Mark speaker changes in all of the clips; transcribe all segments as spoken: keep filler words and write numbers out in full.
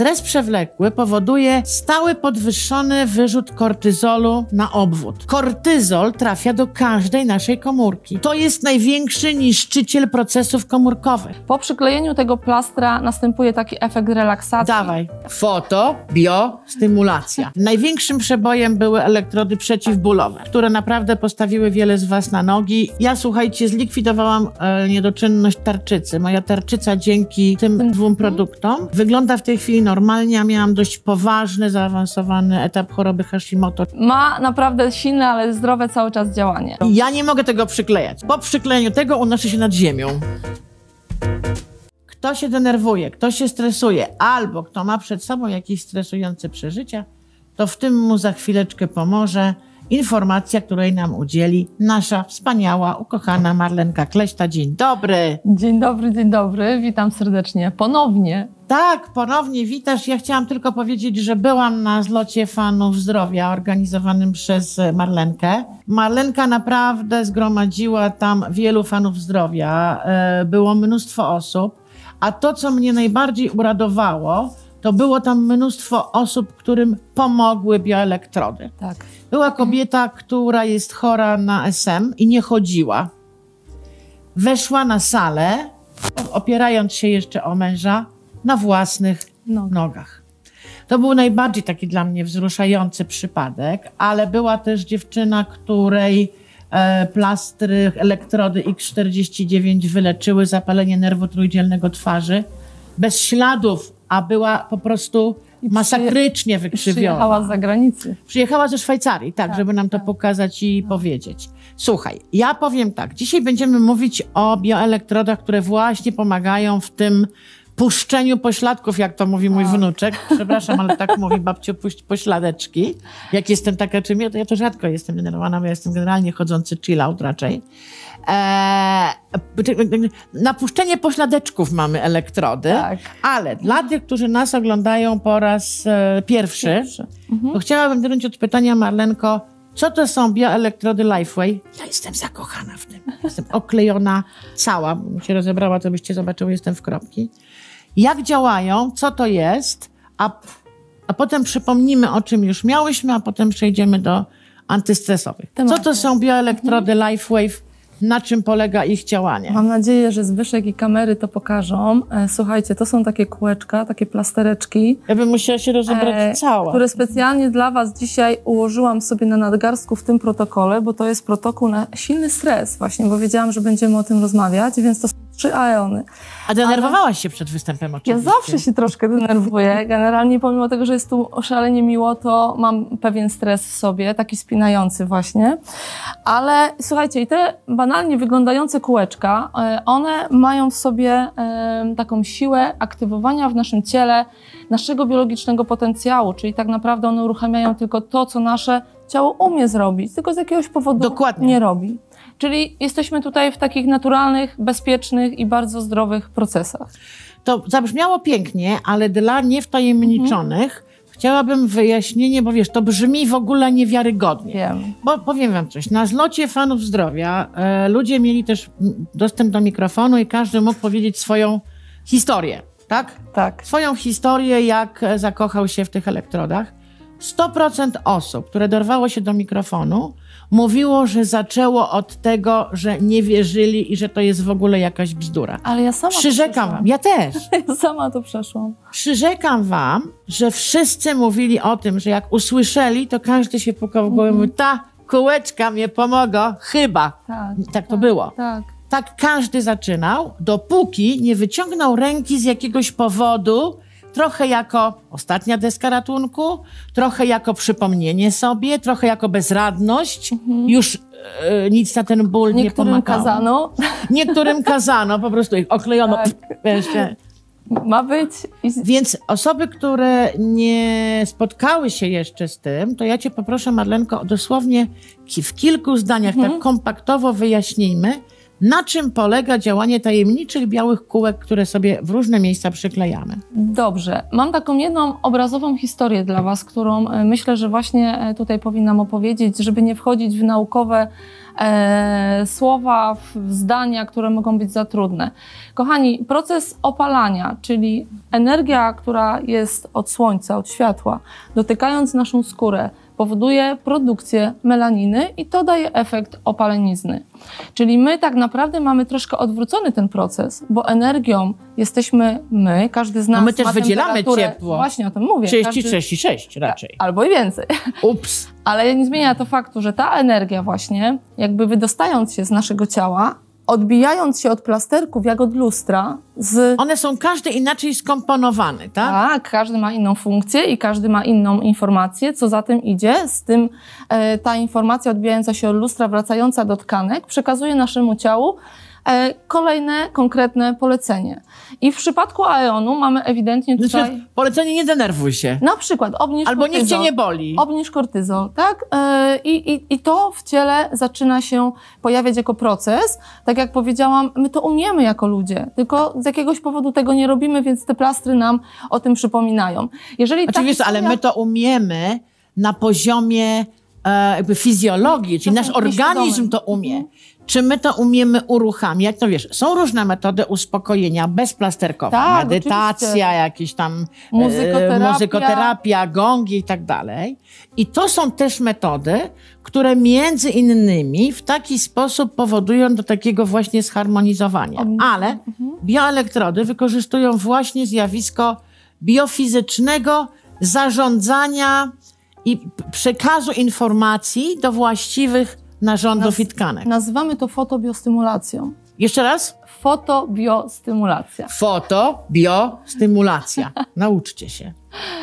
Speaker 1: Stres przewlekły powoduje stały podwyższony wyrzut kortyzolu na obwód. Kortyzol trafia do każdej naszej komórki. To jest największy niszczyciel procesów komórkowych.
Speaker 2: Po przyklejeniu tego plastra następuje taki efekt relaksacji.
Speaker 1: Dawaj. Foto, bio, stymulacja. Największym przebojem były elektrody przeciwbólowe, które naprawdę postawiły wiele z was na nogi. Ja, słuchajcie, zlikwidowałam e, niedoczynność tarczycy. Moja tarczyca dzięki tym dwóm produktom wygląda w tej chwili normalnie. Ja miałam dość poważny, zaawansowany etap choroby Hashimoto.
Speaker 2: Ma naprawdę silne, ale zdrowe cały czas działanie.
Speaker 1: I ja nie mogę tego przyklejać. Po przyklejeniu tego unoszę się nad ziemią. Kto się denerwuje, kto się stresuje, albo kto ma przed sobą jakieś stresujące przeżycia, to w tym mu za chwileczkę pomoże informacja, której nam udzieli nasza wspaniała, ukochana Marlenka Kleśta. Dzień dobry.
Speaker 2: Dzień dobry, dzień dobry. Witam serdecznie. Ponownie.
Speaker 1: Tak, ponownie witasz. Ja chciałam tylko powiedzieć, że byłam na zlocie fanów zdrowia organizowanym przez Marlenkę. Marlenka naprawdę zgromadziła tam wielu fanów zdrowia. Było mnóstwo osób. A to, co mnie najbardziej uradowało, to było tam mnóstwo osób, którym pomogły bioelektrody.
Speaker 2: Tak.
Speaker 1: Była kobieta, która jest chora na S M i nie chodziła. Weszła na salę, opierając się jeszcze o męża, na własnych
Speaker 2: No.
Speaker 1: nogach. To był najbardziej taki dla mnie wzruszający przypadek, ale była też dziewczyna, której e, plastry, elektrody X czterdzieści dziewięć wyleczyły zapalenie nerwu trójdzielnego twarzy bez śladów, a była po prostu masakrycznie wykrzywiona.
Speaker 2: Przyjechała z zagranicy.
Speaker 1: Przyjechała ze Szwajcarii, tak,
Speaker 2: Tak,
Speaker 1: żeby nam to
Speaker 2: tak.
Speaker 1: pokazać i powiedzieć. Słuchaj, ja powiem tak, dzisiaj będziemy mówić o bioelektrodach, które właśnie pomagają w tym puszczeniu pośladków, jak to mówi mój
Speaker 2: Tak.
Speaker 1: wnuczek. Przepraszam, ale tak mówi babciu, puść pośladeczki. Jak jestem taka czym ja, to ja to rzadko jestem denerwowana, bo ja jestem generalnie chodzący chill out raczej. Eee, na puszczenie pośladeczków mamy elektrody,
Speaker 2: Tak.
Speaker 1: ale dla tych, którzy nas oglądają po raz e, pierwszy,
Speaker 2: Pierwszy. Mhm.
Speaker 1: to chciałabym zacząć od pytania, Marlenko, co to są bioelektrody Lifeway? Ja jestem zakochana w tym. Jestem oklejona cała. Bym się rozebrała, to byście zobaczyły, jestem w kropki. Jak działają, co to jest, a, a potem przypomnimy, o czym już miałyśmy, a potem przejdziemy do antystresowych. Co to są bioelektrody Lifewave? Na czym polega ich działanie?
Speaker 2: Mam nadzieję, że Zbyszek i kamery to pokażą. E, Słuchajcie, to są takie kółeczka, takie plastereczki,
Speaker 1: Ja bym musiała się rozebrać
Speaker 2: e,
Speaker 1: cała.
Speaker 2: które specjalnie dla was dzisiaj ułożyłam sobie na nadgarstku w tym protokole, bo to jest protokół na silny stres właśnie, bo wiedziałam, że będziemy o tym rozmawiać, więc to są trzy aeony.
Speaker 1: A denerwowałaś się przed występem
Speaker 2: Ja
Speaker 1: oczywiście.
Speaker 2: zawsze się troszkę denerwuję. Generalnie pomimo tego, że jest tu szalenie miło, to mam pewien stres w sobie, taki spinający właśnie. Ale słuchajcie, i te banalnie wyglądające kółeczka, e, one mają w sobie e, taką siłę aktywowania w naszym ciele naszego biologicznego potencjału, czyli tak naprawdę one uruchamiają tylko to, co nasze ciało umie zrobić, tylko z jakiegoś powodu
Speaker 1: Dokładnie.
Speaker 2: nie robi. Czyli jesteśmy tutaj w takich naturalnych, bezpiecznych i bardzo zdrowych procesach.
Speaker 1: To zabrzmiało pięknie, ale dla niewtajemniczonych chciałabym wyjaśnienie, bo wiesz, to brzmi w ogóle niewiarygodnie.
Speaker 2: Wiem.
Speaker 1: Bo powiem wam coś, na zlocie fanów zdrowia e, ludzie mieli też mm, dostęp do mikrofonu i każdy mógł powiedzieć swoją historię, tak?
Speaker 2: Tak.
Speaker 1: Swoją historię, jak e, zakochał się w tych elektrodach. sto procent osób, które dorwało się do mikrofonu, mówiło, że zaczęło od tego, że nie wierzyli i że to jest w ogóle jakaś bzdura.
Speaker 2: Ale ja sama
Speaker 1: Przyrzekam
Speaker 2: to
Speaker 1: wam, ja też.
Speaker 2: Ja sama to przeszłam.
Speaker 1: Przyrzekam wam, że wszyscy mówili o tym, że jak usłyszeli, to każdy się pukał w głowę i mówił, ta kółeczka mnie pomogą, chyba.
Speaker 2: Tak,
Speaker 1: Tak to było.
Speaker 2: Tak.
Speaker 1: Tak każdy zaczynał, dopóki nie wyciągnął ręki z jakiegoś powodu, trochę jako ostatnia deska ratunku, trochę jako przypomnienie sobie, trochę jako bezradność. Już e, nic na ten ból nie
Speaker 2: Niektórym
Speaker 1: pomagało.
Speaker 2: kazano.
Speaker 1: Niektórym kazano, po prostu ich oklejono.
Speaker 2: Tak.
Speaker 1: Jeszcze.
Speaker 2: Ma być. I...
Speaker 1: Więc osoby, które nie spotkały się jeszcze z tym, to ja cię poproszę, Marlenko, dosłownie ki- w kilku zdaniach tak kompaktowo wyjaśnijmy, na czym polega działanie tajemniczych białych kółek, które sobie w różne miejsca przyklejamy.
Speaker 2: Dobrze. Mam taką jedną obrazową historię dla was, którą e, myślę, że właśnie e, tutaj powinnam opowiedzieć, żeby nie wchodzić w naukowe e, słowa, zdania, które mogą być za trudne. Kochani, proces opalania, czyli energia, która jest od słońca, od światła, dotykając naszą skórę, powoduje produkcję melaniny i to daje efekt opalenizny. Czyli my tak naprawdę mamy troszkę odwrócony ten proces, bo energią jesteśmy my, każdy z nas
Speaker 1: no my też
Speaker 2: ma
Speaker 1: wydzielamy ciepło.
Speaker 2: Właśnie o tym mówię.
Speaker 1: trzydzieści, trzydzieści sześć raczej.
Speaker 2: Albo i więcej.
Speaker 1: Ups.
Speaker 2: Ale nie zmienia to faktu, że ta energia właśnie, jakby wydostając się z naszego ciała, odbijając się od plasterków jak od lustra, z...
Speaker 1: One są każdy inaczej skomponowane, tak?
Speaker 2: Tak, każdy ma inną funkcję i każdy ma inną informację, co za tym idzie. Z tym e, ta informacja odbijająca się od lustra, wracająca do tkanek, przekazuje naszemu ciału e, kolejne, konkretne polecenie. I w przypadku Aeonu mamy ewidentnie tutaj...
Speaker 1: Znaczy, polecenie nie denerwuj się.
Speaker 2: Na przykład obniż
Speaker 1: Albo
Speaker 2: kortyzol.
Speaker 1: niech cię nie boli.
Speaker 2: Obniż kortyzol, tak? Yy, i, I to w ciele zaczyna się pojawiać jako proces. Tak jak powiedziałam, my to umiemy jako ludzie, tylko z jakiegoś powodu tego nie robimy, więc te plastry nam o tym przypominają. Jeżeli
Speaker 1: Oczywiście, ale my to umiemy na poziomie e, jakby fizjologii, czyli nasz organizm to umie. Czy my to umiemy uruchamiać? No wiesz, są różne metody uspokojenia bezplasterkowe.
Speaker 2: Tak,
Speaker 1: medytacja,
Speaker 2: oczywiście.
Speaker 1: jakieś tam
Speaker 2: Muzykoterapia.
Speaker 1: E, muzykoterapia, gongi i tak dalej. I to są też metody, które między innymi w taki sposób powodują do takiego właśnie zharmonizowania. Ale mhm. bioelektrody wykorzystują właśnie zjawisko biofizycznego zarządzania i przekazu informacji do właściwych narządów Naz- i tkanek.
Speaker 2: Nazywamy to fotobiostymulacją.
Speaker 1: Jeszcze raz?
Speaker 2: Fotobiostymulacja.
Speaker 1: Fotobiostymulacja. Nauczcie się.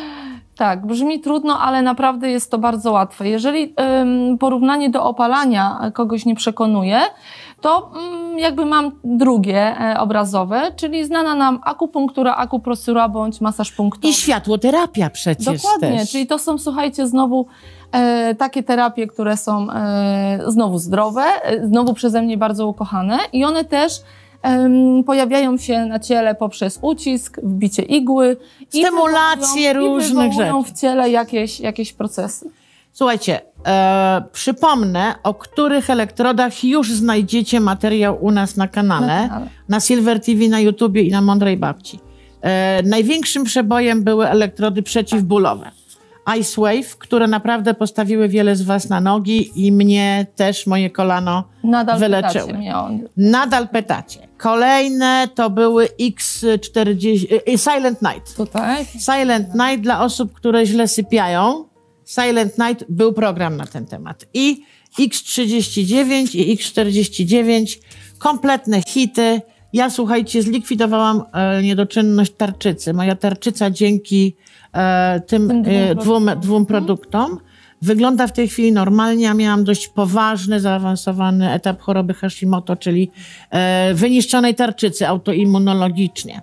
Speaker 2: Tak, brzmi trudno, ale naprawdę jest to bardzo łatwe. Jeżeli ym, porównanie do opalania kogoś nie przekonuje, to ym, jakby mam drugie e, obrazowe, czyli znana nam akupunktura, akupresura bądź masaż punktowy.
Speaker 1: I światłoterapia przecież
Speaker 2: Dokładnie,
Speaker 1: też.
Speaker 2: czyli to są, słuchajcie, znowu e, takie terapie, które są e, znowu zdrowe, e, znowu przeze mnie bardzo ukochane i one też Um, pojawiają się na ciele poprzez ucisk, wbicie igły.
Speaker 1: Stymulacje
Speaker 2: i
Speaker 1: różnych rzeczy.
Speaker 2: w ciele jakieś, jakieś procesy.
Speaker 1: Słuchajcie, e, przypomnę, o których elektrodach już znajdziecie materiał u nas na kanale, na, kanale. na Silver T V, na YouTubie i na Mądrej Babci. E, największym przebojem były elektrody przeciwbólowe. Ice Wave, które naprawdę postawiły wiele z was na nogi i mnie też, moje kolano
Speaker 2: Nadal
Speaker 1: wyleczyły.
Speaker 2: Mnie on.
Speaker 1: Nadal pytacie. Kolejne to były X czterdzieści, Silent Night.
Speaker 2: Tutaj.
Speaker 1: Silent Night dla osób, które źle sypiają. Silent Night, był program na ten temat. I X trzydzieści dziewięć i X czterdzieści dziewięć, kompletne hity. Ja, słuchajcie, zlikwidowałam e, niedoczynność tarczycy. Moja tarczyca dzięki e, tym, tym dwóm, e, dwóm, dwóm produktom wygląda w tej chwili normalnie. Ja miałam dość poważny, zaawansowany etap choroby Hashimoto, czyli e, wyniszczonej tarczycy autoimmunologicznie.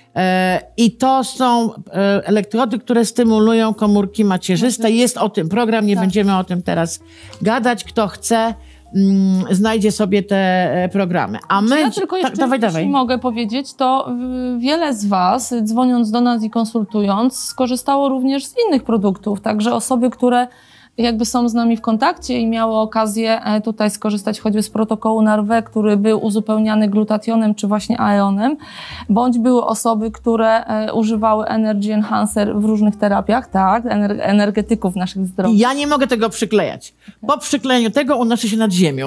Speaker 1: E, I to są e, elektrody, które stymulują komórki macierzyste. Jest o tym program, nie tak. będziemy o tym teraz gadać. Kto chce, mm, znajdzie sobie te e, programy. A my...
Speaker 2: Ja tylko jeszcze,
Speaker 1: ta, dawaj, dawaj.
Speaker 2: mogę powiedzieć, to y, wiele z was, dzwoniąc do nas i konsultując, skorzystało również z innych produktów. Także osoby, które jakby są z nami w kontakcie i miały okazję tutaj skorzystać choćby z protokołu Narve, który był uzupełniany glutationem czy właśnie aeonem, bądź były osoby, które używały Energy Enhancer w różnych terapiach, tak, energetyków naszych zdrowia.
Speaker 1: Ja nie mogę tego przyklejać. Po przyklejeniu tego unoszę się nad ziemią.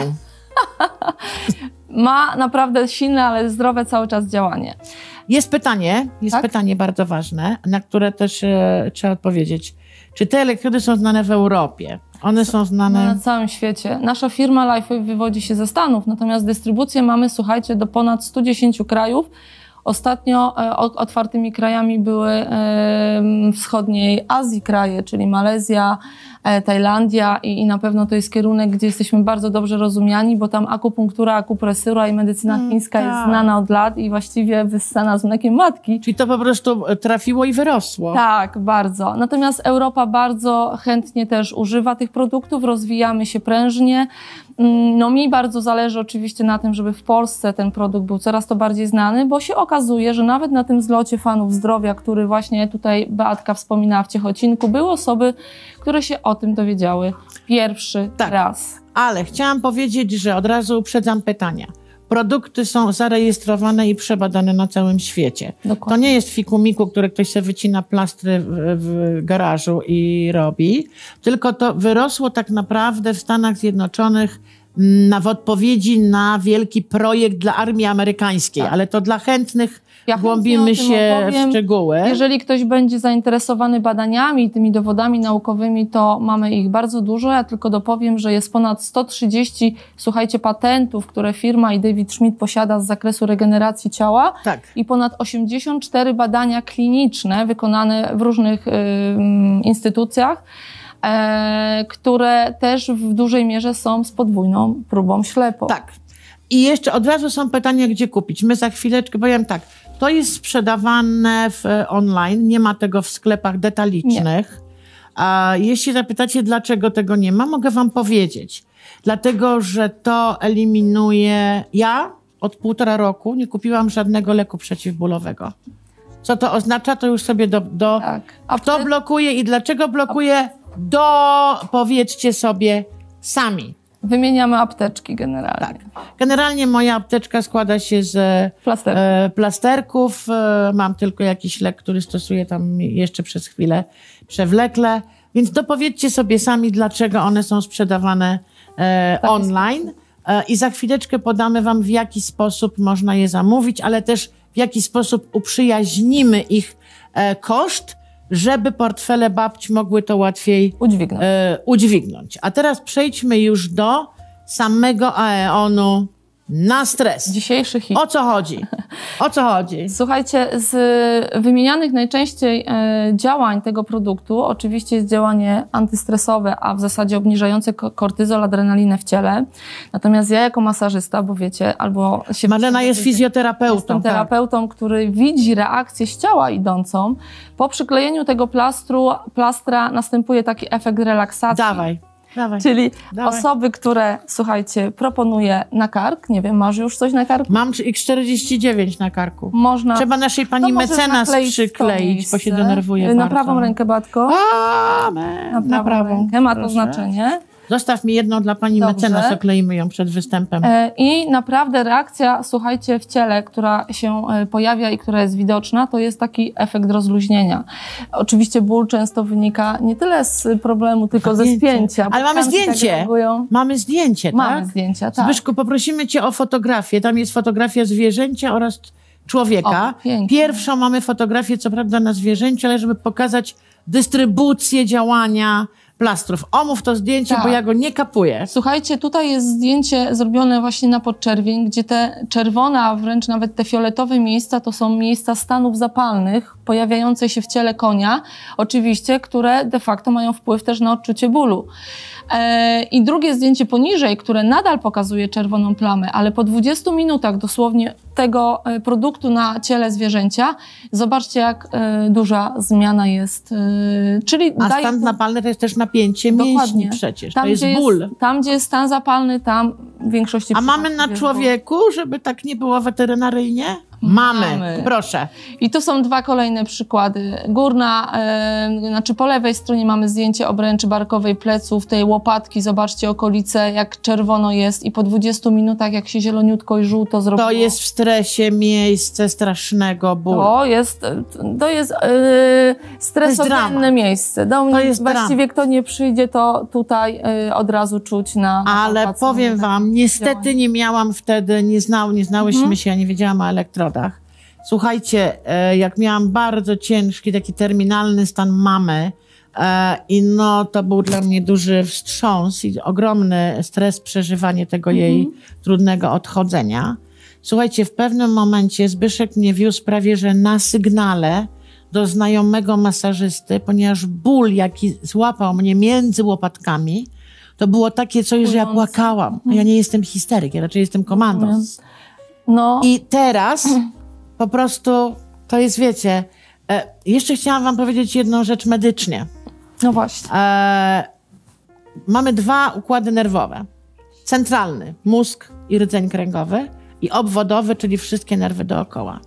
Speaker 2: Ma naprawdę silne, ale zdrowe cały czas działanie.
Speaker 1: Jest pytanie, jest tak? pytanie bardzo ważne, na które też e, trzeba odpowiedzieć. Czy te elektrody są znane w Europie? One są znane...
Speaker 2: Na całym świecie. Nasza firma LifeWave wywodzi się ze Stanów, natomiast dystrybucję mamy, słuchajcie, do ponad stu dziesięciu krajów. Ostatnio e, otwartymi krajami były e, wschodniej Azji kraje, czyli Malezja, e, Tajlandia i, i na pewno to jest kierunek, gdzie jesteśmy bardzo dobrze rozumiani, bo tam akupunktura, akupresura i medycyna mm, chińska tak. jest znana od lat i właściwie wyssana z mlekiem matki.
Speaker 1: Czyli to po prostu trafiło i wyrosło.
Speaker 2: Tak, bardzo. Natomiast Europa bardzo chętnie też używa tych produktów, rozwijamy się prężnie. No mi bardzo zależy oczywiście na tym, żeby w Polsce ten produkt był coraz to bardziej znany, bo się okazuje, że nawet na tym zlocie fanów zdrowia, który właśnie tutaj Beatka wspominała w Ciechocinku, były osoby, które się o tym dowiedziały pierwszy
Speaker 1: Tak.
Speaker 2: raz.
Speaker 1: Ale chciałam powiedzieć, że od razu uprzedzam pytania. Produkty są zarejestrowane i przebadane na całym świecie.
Speaker 2: Dokładnie.
Speaker 1: To nie jest fikumiku, które ktoś sobie wycina plastry w, w garażu i robi, tylko to wyrosło tak naprawdę w Stanach Zjednoczonych na, w odpowiedzi na wielki projekt dla armii amerykańskiej,
Speaker 2: Tak.
Speaker 1: ale to dla chętnych
Speaker 2: Ja
Speaker 1: głębimy
Speaker 2: chętnie o tym
Speaker 1: się
Speaker 2: opowiem.
Speaker 1: w szczegóły.
Speaker 2: Jeżeli ktoś będzie zainteresowany badaniami i tymi dowodami naukowymi, to mamy ich bardzo dużo. Ja tylko dopowiem, że jest ponad sto trzydzieści, słuchajcie, patentów, które firma i David Schmidt posiada z zakresu regeneracji ciała
Speaker 1: Tak.
Speaker 2: i ponad osiemdziesiąt cztery badania kliniczne wykonane w różnych y, instytucjach, e, które też w dużej mierze są z podwójną próbą ślepą.
Speaker 1: Tak. I jeszcze od razu są pytania, gdzie kupić. My za chwileczkę powiem tak, to jest sprzedawane w, online, nie ma tego w sklepach detalicznych. A jeśli zapytacie, dlaczego tego nie ma, mogę wam powiedzieć. Dlatego, że to eliminuje... Ja od półtora roku nie kupiłam żadnego leku przeciwbólowego. Co to oznacza, to już sobie do... do
Speaker 2: Tak.
Speaker 1: Kto blokuje i dlaczego blokuje, dopowiedzcie sobie sami.
Speaker 2: Wymieniamy apteczki generalnie.
Speaker 1: Tak. Generalnie moja apteczka składa się z
Speaker 2: Plasterki.
Speaker 1: e, plasterków. E, mam tylko jakiś lek, który stosuję tam jeszcze przez chwilę przewlekle. Więc dopowiedzcie sobie sami, dlaczego one są sprzedawane e,
Speaker 2: Tak
Speaker 1: online. E, I za chwileczkę podamy wam, w jaki sposób można je zamówić, ale też w jaki sposób uprzyjaźnimy ich e, koszt, żeby portfele babci mogły to łatwiej
Speaker 2: Udźwignąć.
Speaker 1: e, udźwignąć. A teraz przejdźmy już do samego Aeonu na stres.
Speaker 2: Dzisiejszy hit.
Speaker 1: O co chodzi? O co chodzi?
Speaker 2: Słuchajcie, z wymienianych najczęściej e, działań tego produktu oczywiście jest działanie antystresowe, a w zasadzie obniżające ko- kortyzol, adrenalinę w ciele. Natomiast ja jako masażysta, bo wiecie, albo się...
Speaker 1: Marlena jest fizjoterapeutą.
Speaker 2: Jestem
Speaker 1: tak.
Speaker 2: terapeutą, który widzi reakcję z ciała idącą. Po przyklejeniu tego plastru, plastra następuje taki efekt relaksacji.
Speaker 1: Dawaj, dawaj.
Speaker 2: Czyli
Speaker 1: Dawaj.
Speaker 2: osoby, które, słuchajcie, proponuję na kark, nie wiem, masz już coś na karku?
Speaker 1: Mam X czterdzieści dziewięć na karku.
Speaker 2: Można.
Speaker 1: Trzeba naszej pani
Speaker 2: To możesz
Speaker 1: mecenas
Speaker 2: nakleić w to
Speaker 1: przykleić, bo się
Speaker 2: miejsce.
Speaker 1: denerwuje
Speaker 2: Na
Speaker 1: bardzo.
Speaker 2: prawą rękę, Batko.
Speaker 1: Amen.
Speaker 2: Na prawą,
Speaker 1: Na prawą
Speaker 2: rękę, ma to
Speaker 1: proszę.
Speaker 2: znaczenie.
Speaker 1: Zostaw mi jedną dla pani
Speaker 2: Dobrze.
Speaker 1: mecenas, okleimy ją przed występem.
Speaker 2: E, I naprawdę reakcja, słuchajcie, w ciele, która się e, pojawia i która jest widoczna, to jest taki efekt rozluźnienia. Oczywiście ból często wynika nie tyle z problemu, tylko ze
Speaker 1: Zdjęcie.
Speaker 2: spięcia.
Speaker 1: Ale
Speaker 2: bo
Speaker 1: mamy
Speaker 2: tkanki tak
Speaker 1: zdjęcie.
Speaker 2: reagują.
Speaker 1: Mamy zdjęcie,
Speaker 2: Mamy
Speaker 1: tak?
Speaker 2: zdjęcia, tak.
Speaker 1: Zbyszku, poprosimy cię o fotografię. Tam jest fotografia zwierzęcia oraz człowieka.
Speaker 2: O, pięknie.
Speaker 1: Pierwszą mamy fotografię, co prawda na zwierzęciu, ale żeby pokazać dystrybucję działania plastrów. Omów to zdjęcie,
Speaker 2: Tak.
Speaker 1: bo ja go nie kapuję.
Speaker 2: Słuchajcie, tutaj jest zdjęcie zrobione właśnie na podczerwień, gdzie te czerwone, a wręcz nawet te fioletowe miejsca to są miejsca stanów zapalnych pojawiające się w ciele konia, oczywiście, które de facto mają wpływ też na odczucie bólu. E, I drugie zdjęcie poniżej, które nadal pokazuje czerwoną plamę, ale po dwudziestu minutach dosłownie tego e, produktu na ciele zwierzęcia, zobaczcie, jak e, duża zmiana jest. E, czyli
Speaker 1: A
Speaker 2: daje
Speaker 1: stan
Speaker 2: to-
Speaker 1: napalny to jest też napięcie mięśni
Speaker 2: Dokładnie.
Speaker 1: przecież.
Speaker 2: Tam,
Speaker 1: to jest
Speaker 2: gdzie
Speaker 1: ból.
Speaker 2: Jest, tam, gdzie jest stan zapalny, tam w większości
Speaker 1: A mamy
Speaker 2: przypadków
Speaker 1: na
Speaker 2: jest
Speaker 1: człowieku, żeby tak nie było weterynaryjnie? Mamy.
Speaker 2: Mamy.
Speaker 1: Proszę.
Speaker 2: ból. I tu są dwa kolejne przykłady. Górna, e, znaczy po lewej stronie mamy zdjęcie obręczy barkowej pleców, tej łopatki, zobaczcie okolice, jak czerwono jest i po dwudziestu minutach, jak się zieloniutko i żółto zrobiło.
Speaker 1: To jest w stresie miejsce strasznego bólu.
Speaker 2: To jest, to jest yy, stresogenne
Speaker 1: drama.
Speaker 2: miejsce. Do mnie
Speaker 1: To jest
Speaker 2: właściwie
Speaker 1: drama.
Speaker 2: kto nie przyjdzie, to tutaj yy, od razu czuć na, na
Speaker 1: Ale
Speaker 2: palpacji.
Speaker 1: powiem wam, niestety
Speaker 2: działanie.
Speaker 1: nie miałam wtedy, nie, znał, nie znałyśmy
Speaker 2: Mhm.
Speaker 1: się, ja nie wiedziałam o elektrodach. Słuchajcie, e, jak miałam bardzo ciężki, taki terminalny stan mamy e, i no to był dla mnie duży wstrząs i ogromny stres, przeżywanie tego jej trudnego odchodzenia. Słuchajcie, w pewnym momencie Zbyszek mnie wiózł prawie, że na sygnale do znajomego masażysty, ponieważ ból, jaki złapał mnie między łopatkami, to było takie coś, że ja
Speaker 2: Płujące.
Speaker 1: płakałam. A ja nie jestem histeryk, ja raczej jestem komandos.
Speaker 2: No,
Speaker 1: I teraz po prostu to jest, wiecie, e, jeszcze chciałam wam powiedzieć jedną rzecz medycznie.
Speaker 2: no właśnie.
Speaker 1: E, mamy dwa układy nerwowe. Centralny, mózg i rdzeń kręgowy i obwodowy, czyli wszystkie nerwy dookoła.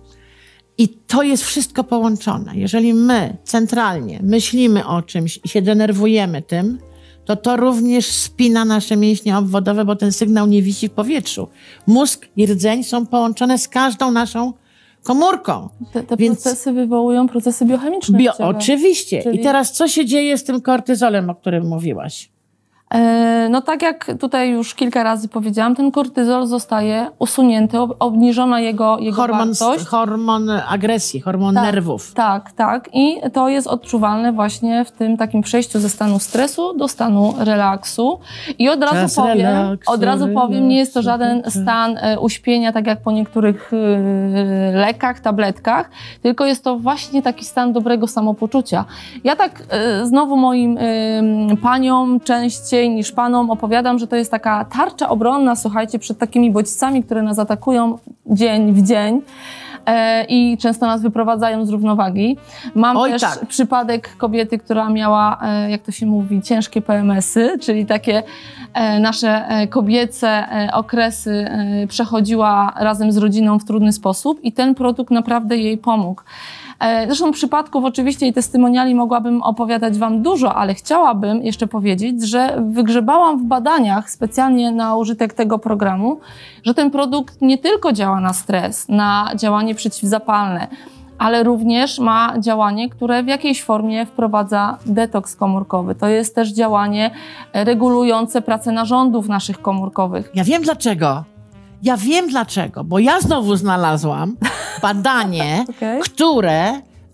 Speaker 1: I to jest wszystko połączone. Jeżeli my centralnie myślimy o czymś i się denerwujemy tym, to to również spina nasze mięśnie obwodowe, bo ten sygnał nie wisi w powietrzu. Mózg i rdzeń są połączone z każdą naszą komórką.
Speaker 2: Te, te
Speaker 1: Więc...
Speaker 2: procesy wywołują procesy biochemiczne.
Speaker 1: Bio, oczywiście.
Speaker 2: Czyli...
Speaker 1: I teraz co się dzieje z tym kortyzolem, o którym mówiłaś?
Speaker 2: No tak jak tutaj już kilka razy powiedziałam, ten kortyzol zostaje usunięty, obniżona jego, jego
Speaker 1: hormon,
Speaker 2: wartość.
Speaker 1: Hormon agresji, hormon
Speaker 2: tak,
Speaker 1: nerwów.
Speaker 2: Tak, tak. I to jest odczuwalne właśnie w tym takim przejściu ze stanu stresu do stanu relaksu. I od razu
Speaker 1: Czas
Speaker 2: powiem,
Speaker 1: relaksu,
Speaker 2: od razu
Speaker 1: relaksu,
Speaker 2: powiem, nie jest to żaden stan e, uśpienia, tak jak po niektórych e, lekach, tabletkach, tylko jest to właśnie taki stan dobrego samopoczucia. Ja tak e, znowu moim e, paniom częściej niż panom opowiadam, że to jest taka tarcza obronna, słuchajcie, przed takimi bodźcami, które nas atakują dzień w dzień e, i często nas wyprowadzają z równowagi. Mam
Speaker 1: Oj,
Speaker 2: też
Speaker 1: tak.
Speaker 2: przypadek kobiety, która miała, e, jak to się mówi, ciężkie P M S-y, czyli takie e, nasze e, kobiece e, okresy e, przechodziła razem z rodziną w trudny sposób i ten produkt naprawdę jej pomógł. Zresztą przypadków oczywiście i testymoniali mogłabym opowiadać wam dużo, ale chciałabym jeszcze powiedzieć, że wygrzebałam w badaniach specjalnie na użytek tego programu, że ten produkt nie tylko działa na stres, na działanie przeciwzapalne, ale również ma działanie, które w jakiejś formie wprowadza detoks komórkowy. To jest też działanie regulujące pracę narządów naszych komórkowych.
Speaker 1: Ja wiem dlaczego. Ja wiem dlaczego, bo ja znowu znalazłam badanie,
Speaker 2: okay.
Speaker 1: które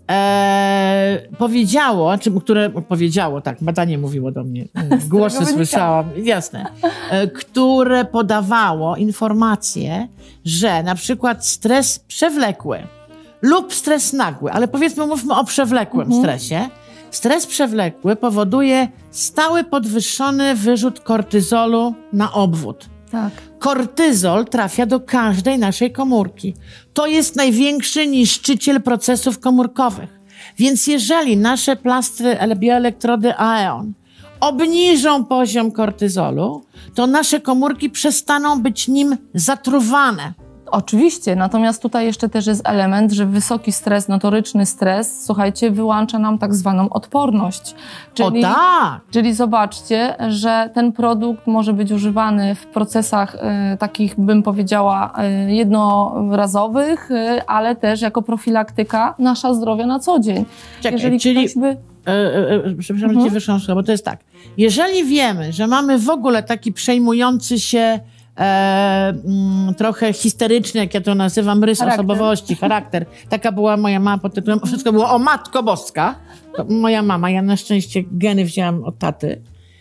Speaker 1: e, powiedziało, czy które powiedziało, tak, badanie mówiło do mnie, głosy słyszałam, jasne, e, które podawało informację, że na przykład stres przewlekły lub stres nagły, ale powiedzmy, mówmy o przewlekłym mhm. stresie. Stres przewlekły powoduje stały podwyższony wyrzut kortyzolu na obwód.
Speaker 2: Tak.
Speaker 1: Kortyzol trafia do każdej naszej komórki. To jest największy niszczyciel procesów komórkowych. Więc jeżeli nasze plastry, bioelektrody Aeon obniżą poziom kortyzolu, to nasze komórki przestaną być nim zatruwane.
Speaker 2: Oczywiście, natomiast tutaj jeszcze też jest element, że wysoki stres, notoryczny stres, słuchajcie, wyłącza nam tak zwaną odporność. Czyli,
Speaker 1: o tak!
Speaker 2: Czyli zobaczcie, że ten produkt może być używany w procesach y, takich, bym powiedziała, y, jednorazowych, y, ale też jako profilaktyka nasza zdrowia na co dzień.
Speaker 1: Czekaj,
Speaker 2: Jeżeli
Speaker 1: czyli...
Speaker 2: ktoś by...
Speaker 1: E, e, przepraszam,
Speaker 2: mhm.
Speaker 1: cię wyszłam, bo to jest tak. Jeżeli wiemy, że mamy w ogóle taki przejmujący się E, mm, trochę histeryczny, jak ja to nazywam, rys
Speaker 2: charakter.
Speaker 1: osobowości, charakter. Taka była moja mama pod tytułem, wszystko było o Matko Boska. To moja mama, ja na szczęście geny wzięłam od taty,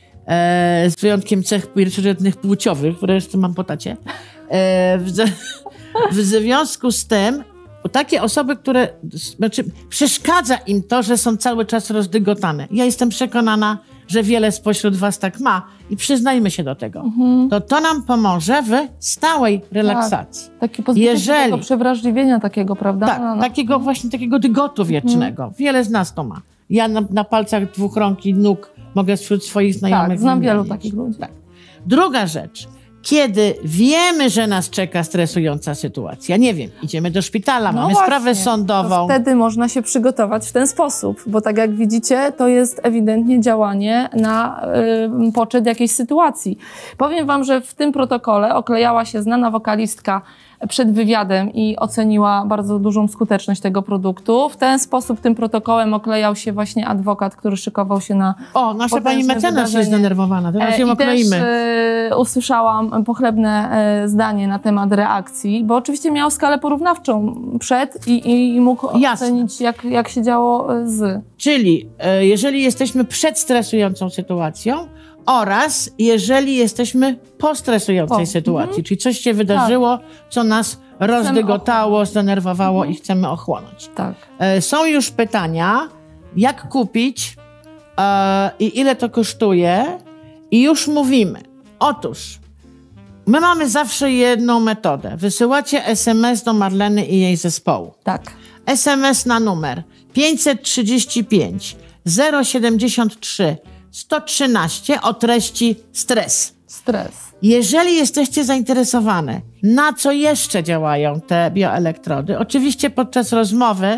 Speaker 1: e, z wyjątkiem cech pierwszorzędnych płciowych, resztę mam po tacie. E, w, w związku z tym takie osoby, które, znaczy przeszkadza im to, że są cały czas rozdygotane. Ja jestem przekonana, że wiele spośród was tak ma i przyznajmy się do tego. Mhm. To to nam pomoże w stałej relaksacji.
Speaker 2: Tak, taki pozbycie
Speaker 1: Jeżeli,
Speaker 2: tego przewrażliwienia takiego, prawda?
Speaker 1: Tak,
Speaker 2: no, no.
Speaker 1: takiego właśnie takiego dygotu wiecznego. Mhm. Wiele z nas to ma. Ja na, na palcach dwóch rąk i nóg mogę wśród swoich znajomych
Speaker 2: Tak, znam
Speaker 1: wymienić.
Speaker 2: wielu takich ludzi.
Speaker 1: Tak. Druga rzecz. Kiedy wiemy, że nas czeka stresująca sytuacja, nie wiem, idziemy do szpitala,
Speaker 2: no
Speaker 1: mamy
Speaker 2: właśnie,
Speaker 1: sprawę sądową.
Speaker 2: To wtedy można się przygotować w ten sposób, bo tak jak widzicie, to jest ewidentnie działanie na y, poczet jakiejś sytuacji. Powiem wam, że w tym protokole oklejała się znana wokalistka przed wywiadem i oceniła bardzo dużą skuteczność tego produktu. W ten sposób tym protokołem oklejał się właśnie adwokat, który szykował się na
Speaker 1: O, nasza pani mecenas
Speaker 2: wydarzenie.
Speaker 1: jest zdenerwowana, teraz ją
Speaker 2: I
Speaker 1: okleimy.
Speaker 2: też e, usłyszałam pochlebne e, zdanie na temat reakcji, bo oczywiście miał skalę porównawczą przed i, i, i mógł
Speaker 1: Jasne.
Speaker 2: ocenić, jak, jak się działo z.
Speaker 1: Czyli e, jeżeli jesteśmy przed stresującą sytuacją oraz jeżeli jesteśmy po stresującej
Speaker 2: Po.
Speaker 1: sytuacji,
Speaker 2: Mhm.
Speaker 1: czyli coś się wydarzyło, tak. co nas rozdygotało, zdenerwowało mhm. i chcemy ochłonąć.
Speaker 2: Tak.
Speaker 1: E, są już pytania, jak kupić e, i ile to kosztuje i już mówimy. Otóż my mamy zawsze jedną metodę. Wysyłacie es em es do Marleny i jej zespołu.
Speaker 2: Tak.
Speaker 1: es em es na numer pięćset trzydzieści pięć zero siedemdziesiąt trzy sto trzynaście o treści stres.
Speaker 2: Stres.
Speaker 1: Jeżeli jesteście zainteresowane, na co jeszcze działają te bioelektrody, oczywiście podczas rozmowy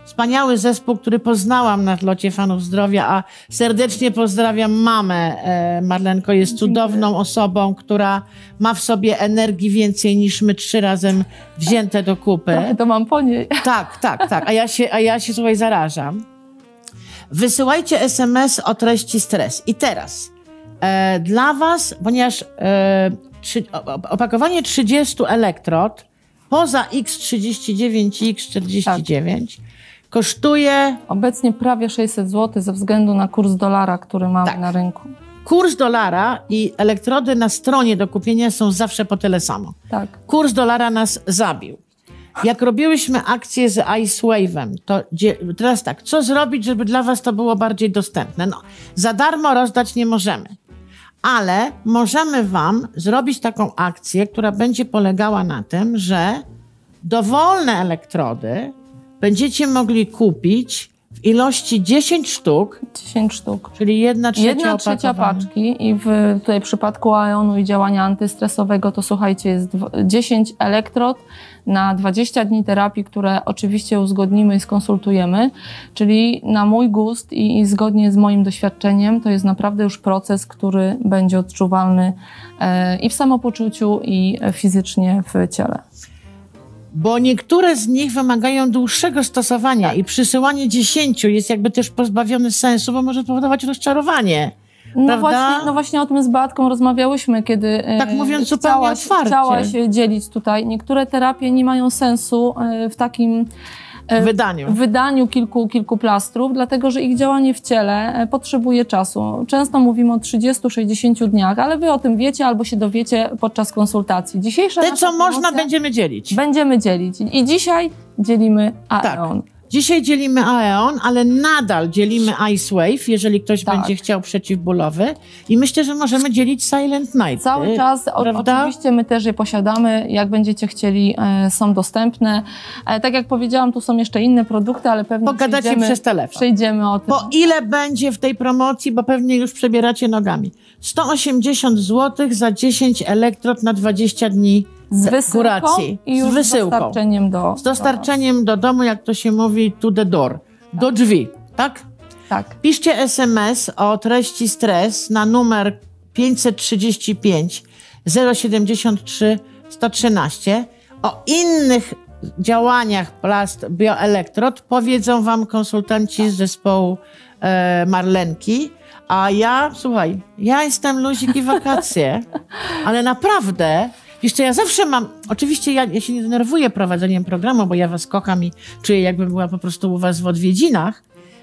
Speaker 1: Wspaniały zespół, który poznałam na locie Fanów Zdrowia, a serdecznie pozdrawiam mamę. E, Marlenko jest cudowną osobą, która ma w sobie energii więcej niż my trzy razem wzięte do kupy.
Speaker 2: Trochę to mam po niej.
Speaker 1: Tak, tak, tak. A ja się, a ja się słuchaj, zarażam. Wysyłajcie es em es o treści stres. I teraz e, dla was, ponieważ e, trzy, opakowanie trzydzieści elektrod poza iks trzydzieści dziewięć i iks czterdzieści dziewięć tak. kosztuje...
Speaker 2: Obecnie prawie sześćset złotych ze względu na kurs dolara, który mamy tak. na rynku.
Speaker 1: Kurs dolara i elektrody na stronie do kupienia są zawsze po tyle samo.
Speaker 2: Tak.
Speaker 1: Kurs dolara nas zabił. Jak robiłyśmy akcję z Ice Wave'em, to teraz tak, co zrobić, żeby dla was to było bardziej dostępne? No, za darmo rozdać nie możemy. Ale możemy wam zrobić taką akcję, która będzie polegała na tym, że dowolne elektrody będziecie mogli kupić w ilości dziesięć sztuk.
Speaker 2: dziesięć sztuk.
Speaker 1: Czyli jedna trzecia
Speaker 2: Jedna trzecia paczki i w tutaj w przypadku Aeonu i działania antystresowego to słuchajcie, jest dziesięć elektrod na dwadzieścia dni terapii, które oczywiście uzgodnimy i skonsultujemy, czyli na mój gust i, i zgodnie z moim doświadczeniem to jest naprawdę już proces, który będzie odczuwalny e, i w samopoczuciu i fizycznie w ciele.
Speaker 1: Bo niektóre z nich wymagają dłuższego stosowania tak. i przysyłanie dziesięciu jest jakby też pozbawione sensu, bo może powodować rozczarowanie.
Speaker 2: No właśnie, no właśnie o tym z Beatką rozmawiałyśmy, kiedy
Speaker 1: tak mówiąc zupełnie
Speaker 2: chciałaś,
Speaker 1: otwarcie.
Speaker 2: chciałaś się dzielić tutaj. Niektóre terapie nie mają sensu w takim
Speaker 1: wydaniu,
Speaker 2: wydaniu kilku, kilku plastrów, dlatego że ich działanie w ciele potrzebuje czasu. Często mówimy o trzydziestu do sześćdziesięciu dniach, ale wy o tym wiecie albo się dowiecie podczas konsultacji. Dzisiejsza
Speaker 1: Te, co można, będziemy dzielić.
Speaker 2: Będziemy dzielić. I dzisiaj dzielimy Aeon.
Speaker 1: Tak. Dzisiaj dzielimy Aeon, ale nadal dzielimy Ice Wave, jeżeli ktoś
Speaker 2: tak.
Speaker 1: będzie chciał przeciwbólowy. I myślę, że możemy dzielić Silent Night.
Speaker 2: Cały czas, o, oczywiście my też je posiadamy, jak będziecie chcieli, e, są dostępne. E, tak jak powiedziałam, tu są jeszcze inne produkty, ale pewnie
Speaker 1: pogadacie przez telefon.
Speaker 2: Przejdziemy o tym.
Speaker 1: Po ile będzie w tej promocji, bo pewnie już przebieracie nogami. sto osiemdziesiąt złotych za dziesięć elektrod na dwadzieścia dni.
Speaker 2: Z wysyłką
Speaker 1: kuracji.
Speaker 2: i już
Speaker 1: z wysyłką.
Speaker 2: Z dostarczeniem do...
Speaker 1: Z dostarczeniem do domu, jak to się mówi, to the door. Tak. Do drzwi, tak?
Speaker 2: Tak.
Speaker 1: Piszcie es em es o treści stres na numer pięćset trzydzieści pięć zero siedemdziesiąt trzy sto trzynaście. O innych działaniach plast bioelektrod powiedzą wam konsultanci z zespołu e, Marlenki. A ja, słuchaj, ja jestem luzik i wakacje, ale naprawdę... Jeszcze ja zawsze mam, oczywiście ja, ja się nie denerwuję prowadzeniem programu, bo ja was kocham i czuję, jakbym była po prostu u was w odwiedzinach.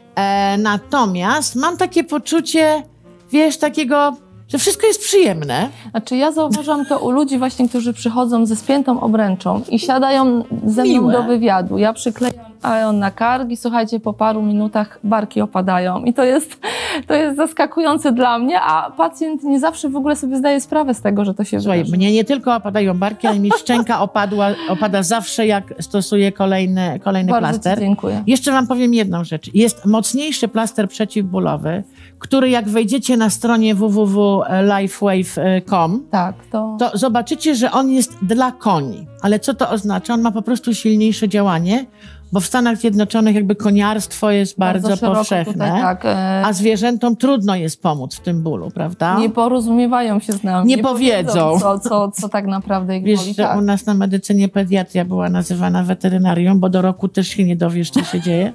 Speaker 1: E, natomiast mam takie poczucie, wiesz, takiego, że wszystko jest przyjemne.
Speaker 2: Znaczy ja zauważam to u ludzi właśnie, którzy przychodzą ze spiętą obręczą i siadają ze mną
Speaker 1: Miłe.
Speaker 2: do wywiadu. Ja przyklejam Aeon na kark i słuchajcie, po paru minutach barki opadają. I to jest, to jest zaskakujące dla mnie, a pacjent nie zawsze w ogóle sobie zdaje sprawę z tego, że to się
Speaker 1: Słuchaj,
Speaker 2: wydarzy.
Speaker 1: mnie nie tylko opadają barki, ale mi szczęka opadła, opada zawsze, jak stosuję kolejny, kolejny
Speaker 2: Bardzo
Speaker 1: plaster.
Speaker 2: ci dziękuję.
Speaker 1: Jeszcze wam powiem jedną rzecz. Jest mocniejszy plaster przeciwbólowy, który jak wejdziecie na stronie w w w kropka lifewave kropka com,
Speaker 2: tak, to...
Speaker 1: to zobaczycie, że on jest dla koni. Ale co to oznacza? On ma po prostu silniejsze działanie, bo w Stanach Zjednoczonych jakby koniarstwo jest bardzo, bardzo powszechne, tutaj, tak, e... a zwierzętom trudno jest pomóc w tym bólu, prawda?
Speaker 2: Nie porozumiewają się z nami.
Speaker 1: Nie,
Speaker 2: nie
Speaker 1: powiedzą.
Speaker 2: powiedzą co, co, co tak naprawdę ich
Speaker 1: Wiesz,
Speaker 2: boli.
Speaker 1: że
Speaker 2: Tak.
Speaker 1: u nas na medycynie pediatria była nazywana weterynarią, bo do roku też się nie dowiesz, co się dzieje.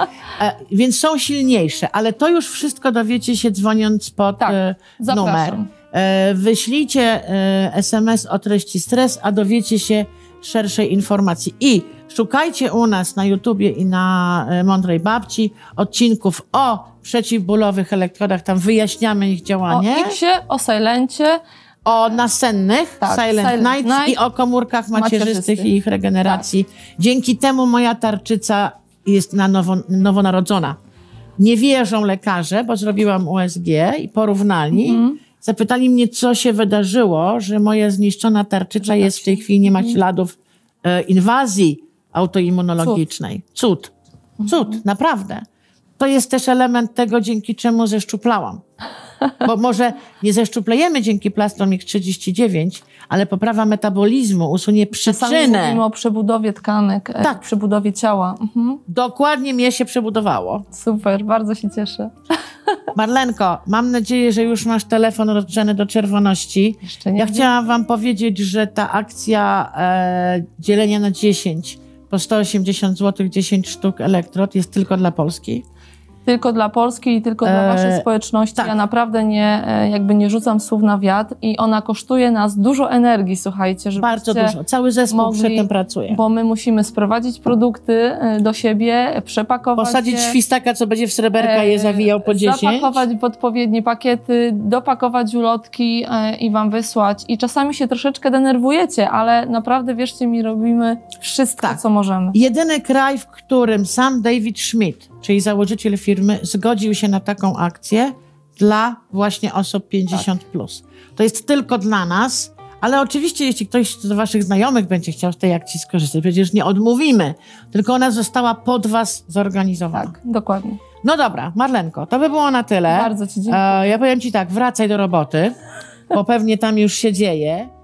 Speaker 1: E, więc są silniejsze, ale to już wszystko dowiecie się dzwoniąc pod
Speaker 2: tak,
Speaker 1: e, numer. E, wyślijcie e, es em es o treści stres, a dowiecie się szerszej informacji. I szukajcie u nas na YouTubie i na e, Mądrej Babci odcinków o przeciwbólowych elektrodach. Tam wyjaśniamy ich działanie.
Speaker 2: O X-ie, o Silencie.
Speaker 1: O nasennych,
Speaker 2: tak,
Speaker 1: Silent, Silent Night, Night i o komórkach macierzystych, macierzystych. i ich regeneracji. Tak. Dzięki temu moja tarczyca jest na nowo, nowonarodzona. Nie wierzą lekarze, bo zrobiłam U S G i porównali. Mm-hmm. Zapytali mnie, co się wydarzyło, że moja zniszczona tarczyca że jest w tej chwili, nie ma śladów e, inwazji autoimmunologicznej. Cud. Cud, mm-hmm. naprawdę. to jest też element tego, dzięki czemu zeszczuplałam. Bo może nie zeszczuplejemy dzięki Plastomix trzydzieści dziewięć, ale poprawa metabolizmu usunie przyczynę.
Speaker 2: Czasami mówimy o przebudowie tkanek,
Speaker 1: tak.
Speaker 2: tak. przebudowie ciała. Mhm.
Speaker 1: Dokładnie mnie się przebudowało.
Speaker 2: Super, bardzo się cieszę.
Speaker 1: Marlenko, mam nadzieję, że już masz telefon rozgrzany do czerwoności.
Speaker 2: Jeszcze nie
Speaker 1: ja
Speaker 2: wiem.
Speaker 1: chciałam wam powiedzieć, że ta akcja e, dzielenia na dziesięć po sto osiemdziesiąt złotych, dziesięć sztuk elektrod jest tylko dla Polski.
Speaker 2: Tylko dla Polski i tylko dla waszej
Speaker 1: Eee,
Speaker 2: społeczności.
Speaker 1: tak.
Speaker 2: Ja naprawdę nie, e, jakby nie rzucam słów na wiatr i ona kosztuje nas dużo energii, słuchajcie.
Speaker 1: Bardzo dużo. Cały zespół
Speaker 2: mogli,
Speaker 1: przy tym pracuje.
Speaker 2: Bo my musimy sprowadzić produkty e, do siebie, przepakować
Speaker 1: Posadzić
Speaker 2: je,
Speaker 1: świstaka, co będzie w sreberka, je zawijał po dziesięć.
Speaker 2: Zapakować w odpowiednie pakiety, dopakować ulotki e, i wam wysłać. I czasami się troszeczkę denerwujecie, ale naprawdę, wierzcie mi, robimy wszystko,
Speaker 1: Tak.
Speaker 2: co możemy.
Speaker 1: Jedyny kraj, w którym sam David Schmidt, czyli założyciel firmy, zgodził się na taką akcję dla właśnie osób pięćdziesiąt plus. To jest tylko dla nas, ale oczywiście jeśli ktoś z waszych znajomych będzie chciał z tej akcji skorzystać, przecież nie odmówimy, tylko ona została pod was zorganizowana.
Speaker 2: Tak, dokładnie.
Speaker 1: No dobra, Marlenko, to by było na tyle.
Speaker 2: Bardzo ci dziękuję.
Speaker 1: E, ja powiem ci tak, wracaj do roboty, bo pewnie tam już się dzieje.